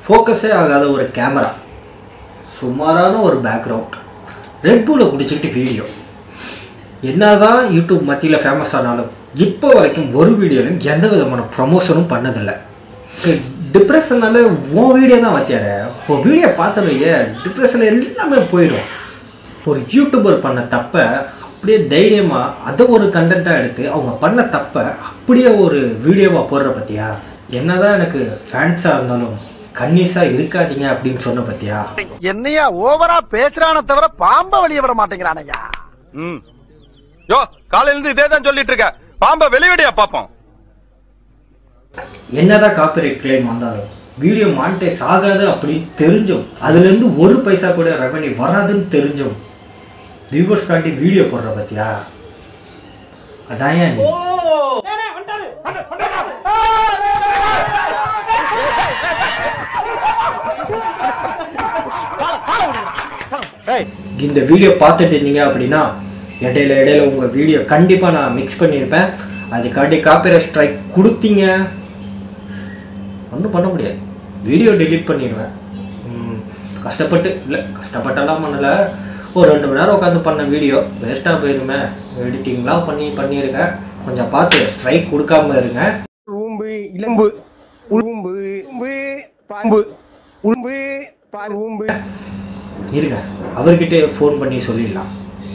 ஃபோக்கஸே ஆகாத ஒரு கேமரா, சுமாரான ஒரு பேக்ரவுண்ட், ரெட் பூலை குடிச்சிக்கிட்டு வீடியோ. என்னதான் யூடியூப் மத்தியில் ஃபேமஸ் ஆனாலும் இப்போ வரைக்கும் ஒரு வீடியோலையும் எந்த விதமான ப்ரமோஷனும் பண்ணதில்லை. டிப்ரெஷனால உன் வீடியோ தான் வத்தியார, உன் வீடியோ பார்த்தலையே டிப்ரெஷனில் எல்லாமே போயிடும். ஒரு யூடியூபர் பண்ண தப்பை அப்படியே தைரியமாக அதை ஒரு கண்டென்ட்டாக எடுத்து அவங்க பண்ண தப்பை அப்படியே ஒரு வீடியோவாக போடுற பற்றியா? என்னதான் எனக்கு ஃபேன்ஸாக இருந்தாலும் கன்னிஸாக இருக்காதீங்க அப்படின்னு சொன்ன பற்றியா? என்னையா ஓவரா பேசுறான தவிர பாம்ப வெளியே விட மாட்டேங்கிறானையா. யோ காலையிலிருந்து இதே தான் சொல்லிட்டு இருக்க, பாம்ப வெளியடியா பாப்போம். என்னதான் காப்பிரைட் கிளைம் வந்தாலும் வீடியோ மானிட்டைஸ் ஆகாது அப்படின்னு தெரிஞ்சும் அதுலேருந்து ஒரு பைசா கூட ரெவன்யூ வராதுன்னு தெரிஞ்சும் வியூவர்ஸ் காண்டி வீடியோ போடுற பத்தியா? அதான் ஏன் இந்த வீடியோ பார்த்துட்டு இருந்தீங்க அப்படின்னா இடையில உங்கள் வீடியோ கண்டிப்பாக நான் மிக்ஸ் பண்ணியிருப்பேன். அதுக்காண்டி காப்பிரைட் ஸ்ட்ரைக் கொடுத்தீங்க, ஒன்றும் பண்ண முடியாது, வீடியோ டெலீட் பண்ணிடுவேன். கஷ்டப்பட்டு இல்லை, கஷ்டப்பட்டெல்லாம் பண்ணலை, ஒரு 2 மணி நேரம் உட்காந்து பண்ண வீடியோ வேஸ்ட்டாக போயிருமே. எடிட்டிங்லாம் பண்ணியிருக்கேன், கொஞ்சம் பார்த்து ஸ்ட்ரைக் கொடுக்காம இருங்க. உம்பு இளம்பு உம்பு உம்பு பாம்பு உம்பு பாரு உம்பு இருங்க, அவர்கிட்ட ஃபோன் பண்ணி சொல்லிடலாம்.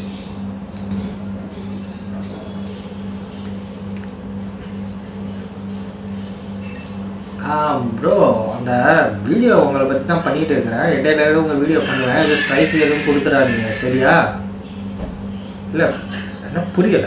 ப்ரோ, அந்த வீடியோ உங்களை பற்றி தான் பண்ணிகிட்டு இருக்கிறேன், இடையில உங்கள் வீடியோ பண்ணுவேன், இது ஸ்ட்ரைக் எதுவும் கொடுத்துடாதீங்க சரியா? இல்லை என்ன புரியலை.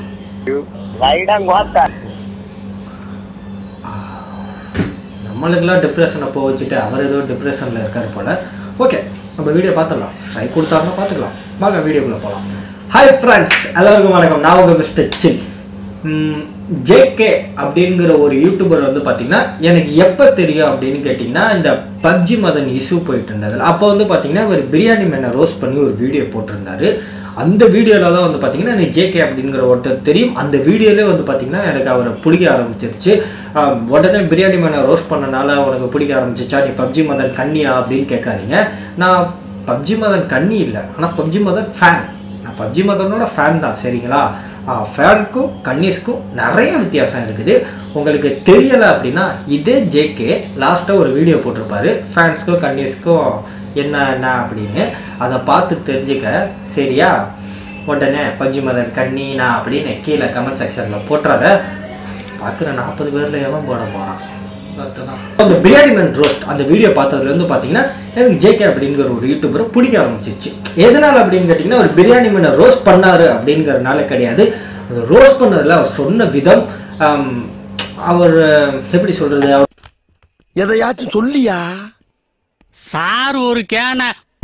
நம்மளுக்கெல்லாம் டிப்ரெஷனை போக வச்சுட்டு அவர் ஏதோ டிப்ரெஷனில் இருக்கார் போல். ஓகே, நம்ம வீடியோ பார்த்துடலாம். ஸ்ட்ரைக் கொடுத்தாருன்னா பார்த்துக்கலாம், வாங்க வீடியோக்குள்ளே போகலாம். ஹாய் ஃப்ரெண்ட்ஸ், எல்லாருக்கும் வணக்கம். நான் உங்கள் மிஸ்டர் சின். ஜேகே அப்படிங்கிற ஒரு யூடியூபர் வந்து பார்த்தீங்கன்னா எனக்கு எப்போ தெரியும் அப்படின்னு கேட்டிங்கன்னா, இந்த பப்ஜி மதன் இஷ்யூ போயிட்டு இருந்தது அப்போ வந்து பார்த்தீங்கன்னா ஒரு பிரியாணி மேனை ரோஸ்ட் பண்ணி ஒரு வீடியோ போட்டிருந்தாரு. அந்த வீடியோவில் தான் வந்து பார்த்தீங்கன்னா எனக்கு ஜேகே அப்படிங்கிற ஒருத்தர் தெரியும். அந்த வீடியோலேயே வந்து பார்த்தீங்கன்னா எனக்கு அவரை பிடிக்க ஆரம்பிச்சிருச்சு. உடனே பிரியாணி மேனை ரோஸ்ட் பண்ணனால உனக்கு பிடிக்க ஆரம்பிச்சிச்சா, நீ பப்ஜி மதன் கண்ணியா அப்படின்னு கேட்காதீங்க. நான் பப்ஜி மதன் கண்ணி இல்லை, ஆனால் பப்ஜி மதன் ஃபேன். நான் பப்ஜி மதனோட ஃபேன் தான் சரிங்களா? ஃபேனுக்கும் கன்னிஸ்க்கும் நிறைய வித்தியாசம் இருக்குது. உங்களுக்கு தெரியலை அப்படின்னா இதே ஜேகே லாஸ்ட்டாக ஒரு வீடியோ போட்டிருப்பாரு ஃபேன்ஸ்க்கும் கன்னிஸ்க்கும் என்ன அப்படின்னு, அதை பார்த்து தெரிஞ்சுக்க சரியா? உடனே பப்ஜி மதன் கண்ணி நான் அப்படின்னு கீழே கமெண்ட் செக்ஷனில் போட்டுறத பார்க்குற 40 பேரில் எவன் போட போகிறான். அந்த பிரியாணி மேன் ரோஸ்ட் அந்த வீடியோ பார்த்ததுலேருந்து பார்த்தீங்கன்னா எனக்கு ஜேகே அப்படிங்கிற ஒரு யூடியூபரை பிடிக்க ஆரம்பிச்சிச்சு. எதனால் அப்படின்னு கேட்டிங்கன்னா, ஒரு பிரியாணி மேனை ரோஸ்ட் பண்ணார் அப்படிங்கிறதுனால கிடையாது, அந்த ரோஸ்ட் பண்ணதில் அவர் சொன்ன விதம், அவர் எப்படி சொல்கிறது, அவர் எதையாச்சும் சொல்லியா சார் ஒரு கேன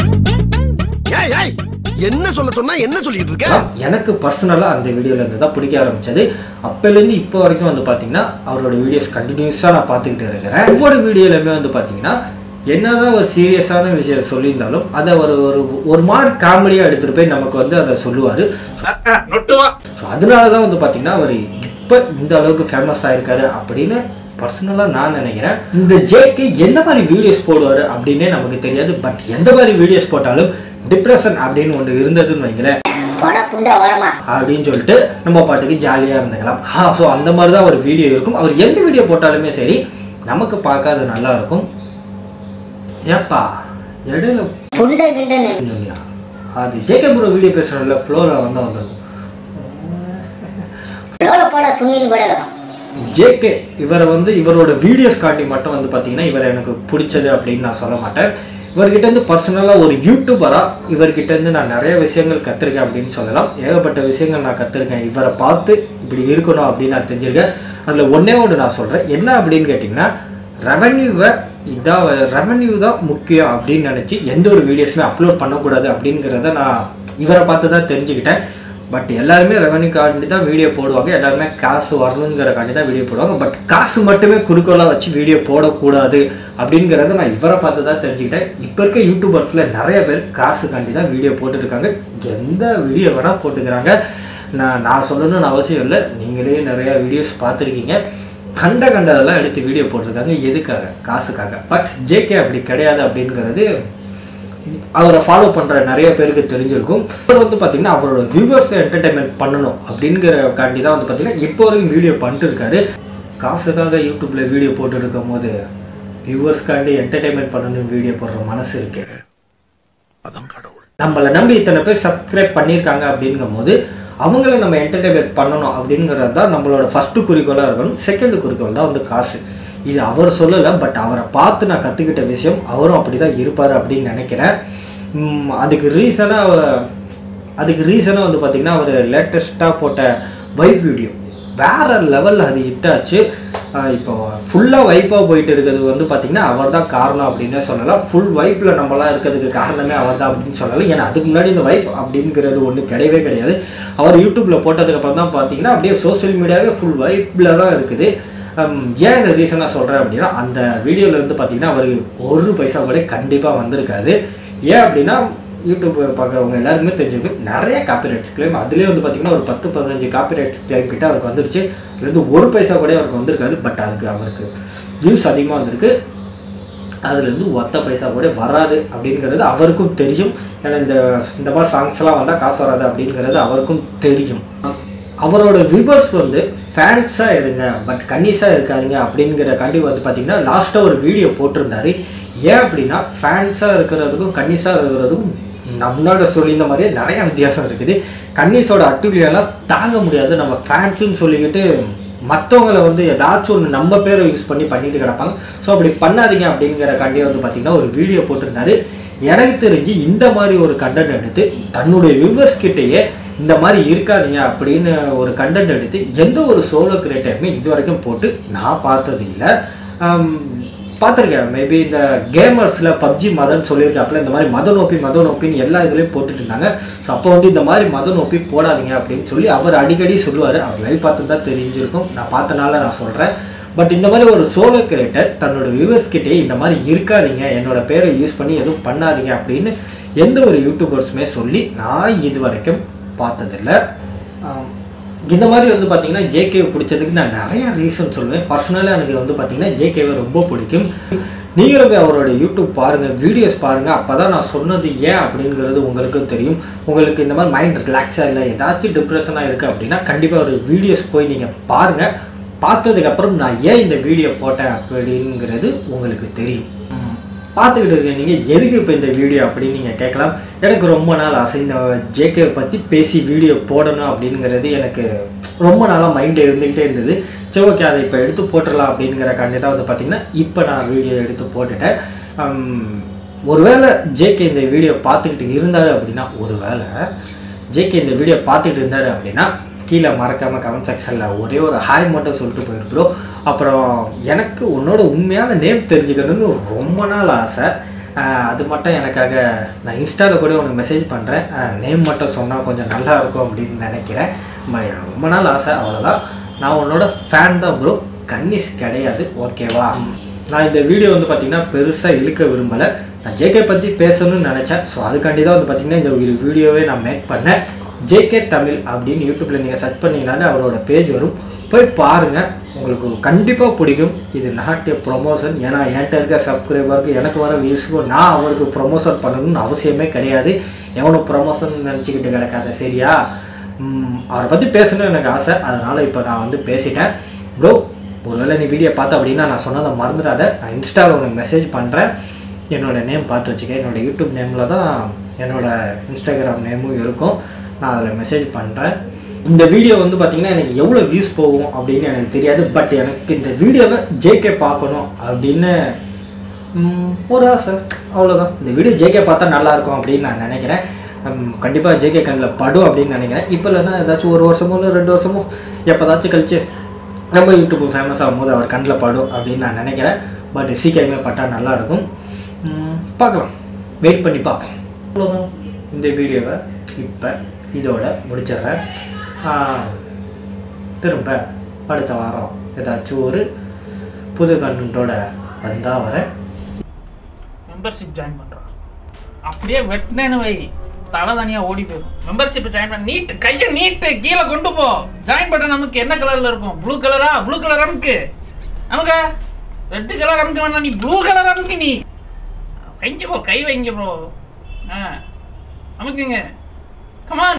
என்ன சொல்ல சொன்னா என்ன சொல்லிட்டு இருக்க? எனக்கு பர்சனலாக அந்த வீடியோலேருந்து தான் பிடிக்க ஆரம்பித்தது. அப்போலேருந்து இப்போ வரைக்கும் வந்து பார்த்தீங்கன்னா அவரோட வீடியோஸ் கண்டினியூஸாக நான் பார்த்துக்கிட்டு இருக்கிறேன். ஒவ்வொரு வீடியோலையுமே வந்து பார்த்தீங்கன்னா என்னதான் ஒரு சீரியஸான விஷயம் சொல்லியிருந்தாலும் அதை ஒரு மாதிரி காமெடியாக எடுத்துகிட்டு போய் நமக்கு வந்து அதை சொல்லுவார். ஸோ அதனால தான் வந்து பார்த்தீங்கன்னா அவர் இப்போ இந்த அளவுக்கு ஃபேமஸ் ஆகிருக்காரு அப்படின்னு பர்சனலாக நான் நினைக்கிறேன். இந்த ஜேக்கு எந்த மாதிரி வீடியோஸ் போடுவார் அப்படின்னே நமக்கு தெரியாது. பட் எந்த மாதிரி வீடியோஸ் போட்டாலும் டிப்ரெஷன் அப்படின்னு ஒன்று இருந்ததுன்னு வைங்களேன் அப்படின்னு சொல்லிட்டு நம்ம பாட்டுக்கு ஜாலியாக இருந்துக்கலாம். ஸோ அந்த மாதிரி தான் ஒரு வீடியோ இருக்கும். அவர் எந்த வீடியோ போட்டாலுமே சரி நமக்கு பார்க்க அது நல்லா இருக்கும். ஏப்பா இடையில சொல்லியா, அது ஜேகே ப்ரோ வீடியோ பேசுகிறதுல ஃப்ளோவில் வந்துடும். ஜேகே இவரை வந்து இவரோட வீடியோஸ் காட்டி மட்டும் வந்து பார்த்தீங்கன்னா இவரை எனக்கு பிடிச்சது அப்படின்னு நான் சொல்ல மாட்டேன். இவர்கிட்டேருந்து பர்சனலாக ஒரு யூடியூபராக இவர்கிட்டேருந்து நான் நிறைய விஷயங்கள் கற்றுருக்கேன் அப்படின்னு சொல்லலாம். ஏகப்பட்ட விஷயங்கள் நான் கற்றுருக்கேன். இவரை பார்த்து இப்படி இருக்கணும் அப்படின்னு நான் தெரிஞ்சிருக்கேன். அதில் ஒன்றே ஒன்று நான் சொல்கிறேன், என்ன அப்படின்னு கேட்டிங்கன்னா, ரெவன்யூ தான் முக்கியம் அப்படின்னு நினச்சி எந்த ஒரு வீடியோஸுமே அப்லோட் பண்ணக்கூடாது அப்படிங்கிறத நான் இவரை பார்த்து தான் தெரிஞ்சுக்கிட்டேன். பட் எல்லாருமே ரெவன்யூக்காண்டி தான் வீடியோ போடுவாங்க, எல்லாருமே காசு வரணுங்கிறக்காண்டி தான் வீடியோ போடுவாங்க. பட் காசு மட்டுமே குறிக்கோளாக வச்சு வீடியோ போடக்கூடாது அப்படிங்கிறத நான் இவரை பார்த்து தான் தெரிஞ்சுக்கிட்டேன். இப்போ இருக்க யூடியூபர்ஸில் நிறைய பேர் காசுக்காண்டி தான் வீடியோ போட்டுருக்காங்க, எந்த வீடியோ வேணால் போட்டுக்கிறாங்க. நான் சொல்லணும்னு அவசியம் இல்லை, நீங்களே நிறையா வீடியோஸ் பார்த்துருக்கீங்க. கண்டதெல்லாம் எடுத்து வீடியோ போட்டிருக்காங்க. எதுக்காக? காசுக்காக. பட் ஜேகே அப்படி கிடையாது அப்படிங்கிறது அவரை ஃபாலோ பண்ணுற நிறைய பேருக்கு தெரிஞ்சிருக்கும். அவர் வந்து பார்த்திங்கன்னா அவரோட வியூவர்ஸை என்டர்டைன்மெண்ட் பண்ணணும் அப்படிங்கிற காண்டி தான் வந்து பார்த்திங்கன்னா இப்போ வரைக்கும் வீடியோ பண்ணிட்டு இருக்காரு. காசுக்காக யூடியூப்பில் வீடியோ போட்டு இருக்கும் போது வியூவர்ஸ்காண்டி என்டர்டைன்மெண்ட் பண்ணணும் வீடியோ போடுற மனசு இருக்கு. நம்மளை நம்பி இத்தனை பேர் சப்ஸ்கிரைப் பண்ணியிருக்காங்க அப்படிங்கும் போது அவங்கள நம்ம என்டர்டைன்மெண்ட் பண்ணணும் அப்படிங்கிறது தான் நம்மளோட ஃபஸ்ட்டு குறிக்கோளாக இருக்கணும். செகண்ட் குறிக்கோள் தான் வந்து காசு. இது அவர் சொல்லலை, பட் அவரை பார்த்து நான் கற்றுக்கிட்ட விஷயம். அவரும் அப்படி தான் இருப்பார் அப்படின்னு நினைக்கிறேன். அதுக்கு ரீசனாக வந்து பார்த்திங்கன்னா அவர் லேட்டஸ்ட்டாக போட்ட வைப் வீடியோ வேறு லெவலில் அது ஹிட்டாச்சு. இப்போ ஃபுல்லாக வைப்பாக போயிட்டு இருக்கிறது வந்து பார்த்திங்கன்னா அவர் தான் காரணம் அப்படின்னே சொல்லலாம். ஃபுல் வைப்பில் நம்மளாம் இருக்கிறதுக்கு காரணமே அவர் தான் அப்படின்னு சொல்லலாம். ஏன்னா அதுக்கு முன்னாடி இந்த வைப் அப்படிங்கிறது ஒன்று கிடையவே கிடையாது. அவர் யூடியூப்பில் போட்டதுக்கப்புறம் தான் பார்த்திங்கன்னா அப்படியே சோசியல் மீடியாவே ஃபுல் வைப்பில் தான் இருக்குது. ஏன் இந்த ரீசனாக சொல்கிறேன் அப்படின்னா அந்த வீடியோவில் இருந்து பார்த்திங்கன்னா அவருக்கு ஒரு பைசா கூட கண்டிப்பாக வந்திருக்காது. ஏன் அப்படின்னா யூடியூப் பார்க்குறவங்க எல்லாருமே தெரிஞ்சுருக்கு நிறைய காப்பிரைட்ஸ் கிளைம். அதுலேயே வந்து பார்த்திங்கன்னா ஒரு 10-15 காப்பிரைட்ஸ் கிளைம் கிட்ட அவருக்கு வந்துருச்சு. இதுலேருந்து ஒரு பைசா கூட அவருக்கு வந்திருக்காது. பட் அதுக்கு அவருக்கு வியூஸ் அதிகமாக வந்திருக்கு. அதுலேருந்து ஒத்த பைசா கூட வராது அப்படிங்கிறது அவருக்கும் தெரியும். ஏன்னா இந்த மாதிரி சாங்ஸ்லாம் வந்தால் காசு வராது அப்படிங்கிறது அவருக்கும் தெரியும். அவரோட வியூவர்ஸ் வந்து ஃபேன்ஸாக இருங்க, பட் கன்னிஸாக இருக்காதிங்க அப்படிங்கிற கண்டி வந்து பார்த்திங்கன்னா லாஸ்ட்டாக ஒரு வீடியோ போட்டிருந்தாரு. ஏன் அப்படின்னா ஃபேன்ஸாக இருக்கிறதுக்கும் கன்னிஸாக இருக்கிறதுக்கும் நான் முன்னாடி சொல்லியிருந்த மாதிரியே நிறையா வித்தியாசம் இருக்குது. கன்னிஸோட ஆக்டிவிட்டியெல்லாம் தாங்க முடியாது. நம்ம ஃபேன்ஸுன்னு சொல்லிக்கிட்டு மற்றவங்களை வந்து ஏதாச்சும் ஒன்று நம்ம பேரை யூஸ் பண்ணிட்டு கிடப்பாங்க. ஸோ அப்படி பண்ணாதீங்க அப்படிங்கிற கண்டியை வந்து பார்த்திங்கன்னா ஒரு வீடியோ போட்டிருந்தாரு. எனக்கு தெரிஞ்சு இந்த மாதிரி ஒரு கண்டென்ட் எடுத்து தன்னுடைய வியூவர்ஸ் கிட்டேயே இந்த மாதிரி இருக்காதீங்க அப்படின்னு ஒரு கண்டென்ட் எடுத்து எந்த ஒரு சோலோ கிரியேட்டருமே இது வரைக்கும் போட்டு நான் பார்த்தது இல்லை. பார்த்துருக்கேன். மேபி இந்த கேமர்ஸில் பப்ஜி மதன்னு சொல்லியிருக்காப்புல இந்த மாதிரி மத நோப்பின்னு எல்லா இதுலேயும் போட்டுட்டு இருந்தாங்க. ஸோ அப்போ வந்து இந்த மாதிரி மத நோப்பி போடாதீங்க அப்படின்னு சொல்லி அவர் அடிக்கடி சொல்லுவார். அவர் லைவ் பார்த்து தான் தெரிஞ்சிருக்கும். நான் பார்த்தனால நான் சொல்கிறேன். பட் இந்த மாதிரி ஒரு சோலோ கிரியேட்டர் தன்னோட வியூவர்ஸ் கிட்டே இந்த மாதிரி இருக்காதீங்க, என்னோட பேரை யூஸ் பண்ணி எதுவும் பண்ணாதீங்க அப்படின்னு எந்த ஒரு யூடியூபர்ஸுமே சொல்லி நான் இது வரைக்கும் பார்த்ததில்லை. இந்த மாதிரி வந்து பார்த்திங்கன்னா ஜேகேவை பிடிச்சதுக்கு நான் நிறையா ரீசன் சொல்லுவேன். பர்சனலாக எனக்கு வந்து பார்த்திங்கன்னா ஜேகேவை ரொம்ப பிடிக்கும். நீங்களும் போய் அவரோட யூடியூப் பாருங்கள், வீடியோஸ் பாருங்கள். அப்போ தான் நான் சொன்னது ஏன் அப்படிங்கிறது உங்களுக்கும் தெரியும். உங்களுக்கு இந்த மாதிரி மைண்ட் ரிலாக்ஸாக இல்லை, ஏதாச்சும் டிப்ரெஷனாக இருக்குது அப்படின்னா கண்டிப்பாக ஒரு வீடியோஸ் போய் நீங்கள் பாருங்கள். பார்த்ததுக்கப்புறம் நான் ஏன் இந்த வீடியோ போட்டேன் அப்படிங்கிறது உங்களுக்கு தெரியும். பார்த்துக்கிட்டு இருக்கேன் நீங்கள் எதுக்கு இப்போ இந்த வீடியோ அப்படின்னு நீங்கள் கேட்கலாம். எனக்கு ரொம்ப நாள் ஆசை இந்த ஜேகே பற்றி பேசி வீடியோ போடணும் அப்படிங்கிறது எனக்கு ரொம்ப நாளாக மைண்டில் இருந்துக்கிட்டே இருந்தது. சரி, ஓகே, அதை இப்போ எடுத்து போட்டுடலாம் அப்படிங்கிற கண்டிப்பாக வந்து பார்த்திங்கன்னா இப்போ நான் வீடியோ எடுத்து போட்டுட்டேன். ஒருவேளை ஜேகே இந்த வீடியோ பார்த்துக்கிட்டு இருந்தார் அப்படின்னா கீழே மறக்காமல் கமெண்ட் செக்ஷனில் ஒரே ஒரு ஹாய் மட்டும் சொல்லிட்டு போயிருக்கிறோம். அப்புறம் எனக்கு உன்னோட உண்மையான நேம் தெரிஞ்சுக்கணும்னு ரொம்ப நாள் ஆசை. அது மட்டும் எனக்காக நான் இன்ஸ்டாவில் கூட உனக்கு மெசேஜ் பண்ணுறேன். நேம் மட்டும் சொன்னால் கொஞ்சம் நல்லா இருக்கும் அப்படின்னு நினைக்கிறேன். ரொம்ப நாள் ஆசை, அவ்வளோதான். நான் உன்னோட ஃபேன் தான் ப்ரோ, கன்னிஸ் கிடையாது, ஓகேவா? நான் இந்த வீடியோ வந்து பார்த்திங்கன்னா பெருசாக இழுக்க விரும்பலை. நான் ஜேகே பற்றி பேசணும்னு நினச்சேன். ஸோ அதுக்காண்டி தான் வந்து பார்த்திங்கன்னா இந்த ஒரு வீடியோவே நான் மேக் பண்ணேன். ஜேகே தமிழ் அப்படின்னு யூடியூப்பில் நீங்கள் சர்ச் பண்ணிங்கனாலே அவரோட பேஜ் வரும். போய் பாருங்கள், உங்களுக்கு கண்டிப்பாக பிடிக்கும். இது நாட் எ ப்ரொமோஷன். ஏன்னா என்கிட்ட இருக்க சப்ஸ்கிரைபருக்கு எனக்கு வர வியூஸுக்கும் நான் அவருக்கு ப்ரொமோஷன் பண்ணணும்னு அவசியமே கிடையாது. எவனும் ப்ரொமோஷன் நினச்சிக்கிட்டு கிடக்காத, சரியா? அவரை பற்றி பேசணும்னு எனக்கு ஆசை. அதனால் இப்போ நான் வந்து பேசிட்டேன். ப்ரோ, ஒருவேளை நீ வீடியோ பார்த்த அப்படின்னா நான் சொன்னதை மறந்துடாத. நான் இன்ஸ்டாவில் உனக்கு மெசேஜ் பண்ணுறேன். என்னோடய நேம் பார்த்து வச்சுக்க. என்னோடய யூடியூப் நேமில் தான் என்னோடய இன்ஸ்டாகிராம் நேமும் இருக்கும். நான் அதில் மெசேஜ் பண்ணுறேன். இந்த வீடியோ வந்து பார்த்திங்கன்னா எனக்கு எவ்வளோ வியூஸ் போகும் அப்படின்னு எனக்கு தெரியாது. பட் எனக்கு இந்த வீடியோவை ஜேகே பார்க்கணும் அப்படின்னு ஒரு ஆசை, அவ்வளோதான். இந்த வீடியோ ஜேகே பார்த்தா நல்லாயிருக்கும் அப்படின்னு நான் நினைக்கிறேன். கண்டிப்பாக ஜேகே கண்ணில் படும் அப்படின்னு நினைக்கிறேன். இப்போ இல்லைன்னா ஏதாச்சும் 1 வருஷமோ இல்லை 2 வருஷமோ எப்போதாச்சும் கழிச்சு நம்ம யூடியூப் ஃபேமஸ் ஆகும்போது அவர் கண்ணில் படும் அப்படின்னு நான் நினைக்கிறேன். பட் சீக்கிரமே பட்டால் நல்லாயிருக்கும். பார்க்கலாம், வெயிட் பண்ணி பார்ப்போம். அவ்வளோதான். இந்த வீடியோவை இப்போ இதோட முடிச்சிடுறேன். திரும்ப அடுத்த வாரம் ஏதாச்சும் ஒரு புது கண்டென்ட்டோட வந்தால் வரேன். மெம்பர்ஷிப் ஜாயின் பண்ணுறான், அப்படியே வெட்டினேன்னு வை, தலை தனியாக ஓடி போயிடும். மெம்பர்ஷிப் ஜாயின் பண்ண நீட்டு, கையை நீட்டு கீழே கொண்டு போ. ஜாயின் பண்ண நமக்கு என்ன கலரில் இருக்கும்? ப்ளூ கலரா? ப்ளூ கலர் நமக்கு அமுக்க ரெட் கலர் அமுக்க வேணாம், நீ ப்ளூ கலர் அமுக்கு. நீ வைங்க ப்ரோ, கை வைங்க ப்ரோ. அமுக்குங்க, கமான்.